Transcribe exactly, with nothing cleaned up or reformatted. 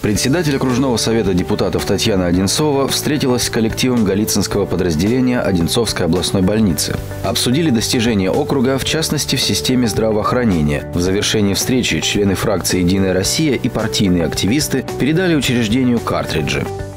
Председатель окружного совета депутатов Татьяна Одинцова встретилась с коллективом Голицынского подразделения Одинцовской областной больницы. Обсудили достижения округа, в частности, в системе здравоохранения. В завершении встречи члены фракции «Единая Россия» и партийные активисты передали учреждению картриджи.